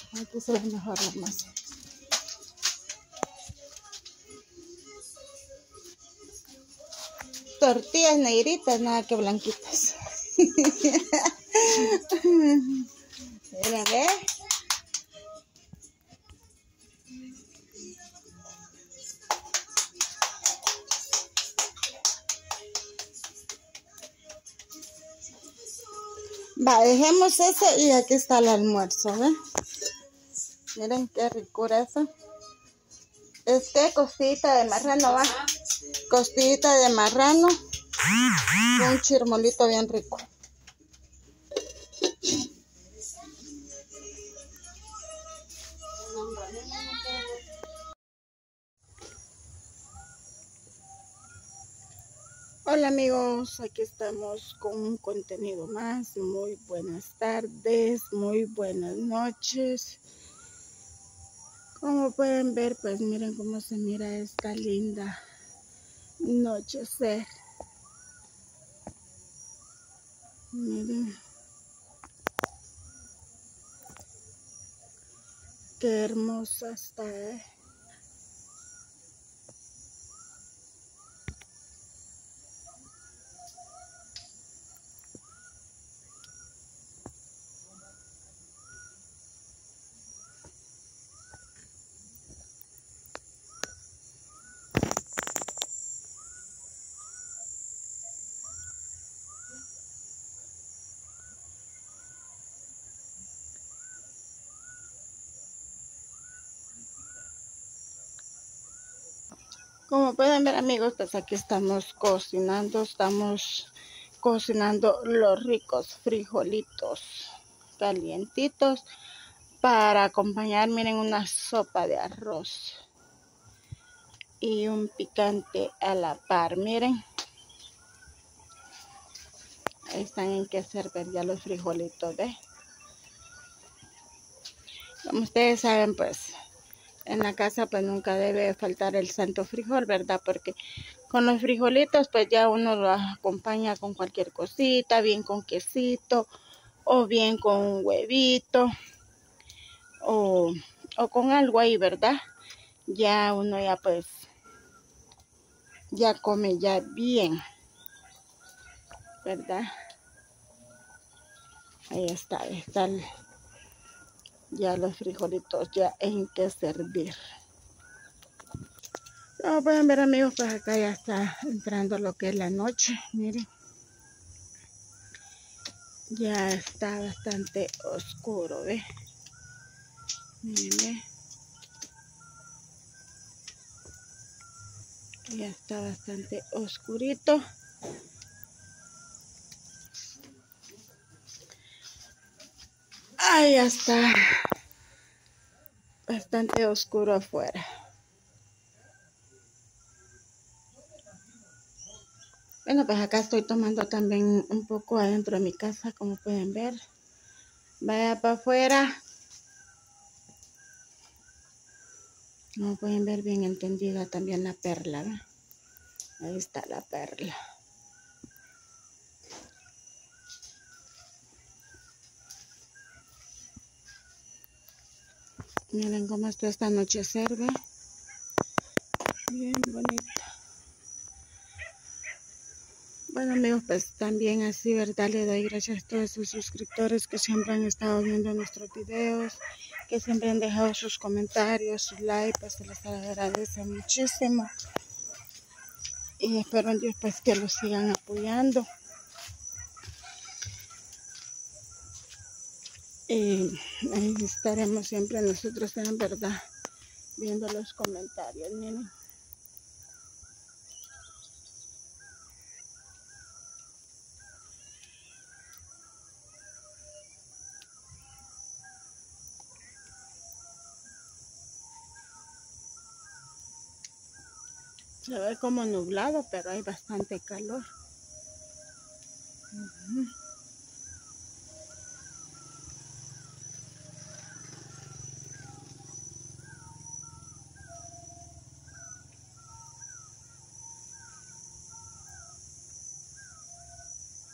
Aquí se ve mejor la masa. Tortillas negritas, nada que blanquitas. Mira, ve. Va, dejemos ese y aquí está el almuerzo, ¿ve? Miren qué ricura eso. Costillita de marrano, va. Costillita de marrano. Un chirmolito bien rico. Hola amigos, aquí estamos con un contenido más. Muy buenas tardes, muy buenas noches. Como pueden ver, pues miren cómo se mira esta linda anochecer. Miren qué hermosa está, ¿eh? Como pueden ver amigos, pues aquí estamos cocinando los ricos frijolitos calientitos para acompañar, miren, una sopa de arroz y un picante a la par, miren. Ahí están en que servir ya los frijolitos, ¿ve? Como ustedes saben, pues en la casa pues nunca debe faltar el santo frijol, ¿verdad? Porque con los frijolitos pues ya uno lo acompaña con cualquier cosita, bien con quesito o bien con un huevito o con algo ahí, ¿verdad? Ya uno ya pues ya come ya bien, ¿verdad? Ahí está ya los frijolitos ya en que servir. Como pueden ver amigos, pues acá ya está entrando lo que es la noche, miren. Ya está bastante oscuro, ¿ve? Miren, ¿ve? Ya está bastante oscurito. Ahí ya está bastante oscuro afuera. Bueno, pues acá estoy tomando también un poco adentro de mi casa, como pueden ver. Vaya para afuera. Como pueden ver, bien entendida también la perla, ¿ve? Ahí está la perla. Miren cómo está esta anochecer, ¿ve? Bien bonita. Bueno amigos, pues también así, ¿verdad? Le doy gracias a todos sus suscriptores que siempre han estado viendo nuestros videos, que siempre han dejado sus comentarios, sus likes, pues se les agradece muchísimo. Y espero en Dios pues que los sigan apoyando. Y ahí estaremos siempre nosotros, en verdad, viendo los comentarios, miren. Se ve como nublado, pero hay bastante calor.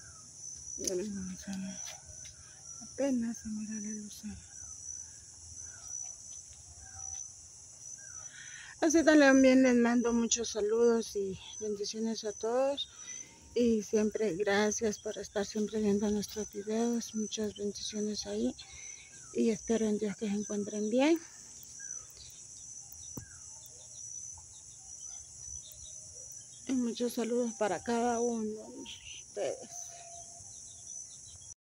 Miren, vamos a ver. Apenas se mira la luz. Así también les mando muchos saludos y bendiciones a todos. Y siempre gracias por estar siempre viendo nuestros videos. Muchas bendiciones ahí. Y espero en Dios que se encuentren bien. Y muchos saludos para cada uno de ustedes.